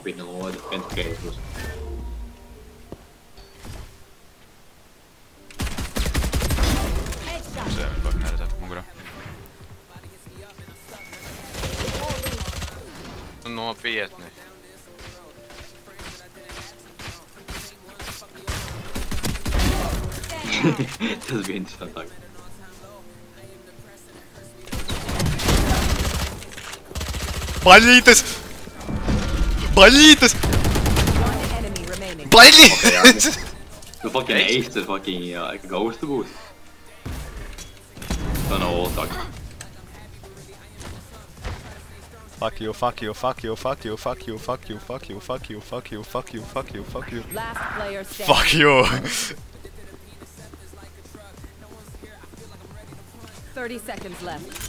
õpid nagu entukeeritus. see on väga näärda, mugura. No prijetno. Tas bija interesantāk. Ballītes! Ballītes! Ballītes! Tu fucking ace the fucking ghost boost. Don't know all talk. Fuck you, fuck you, fuck you, fuck you, fuck you, fuck you, fuck you, fuck you, fuck you, fuck you, fuck you, fuck you. Last player standing. Fuck you! 30 seconds left.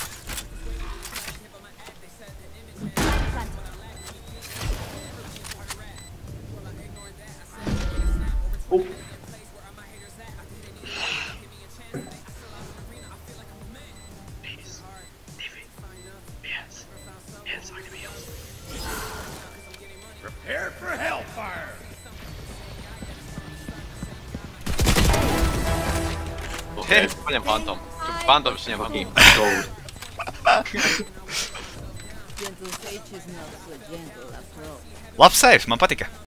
Oh. Prepare for hellfire! Paljon Phantom. Phantom sinne fucking. Ghost. Gentle fate is not so gentle after all. Laps safe, man patika.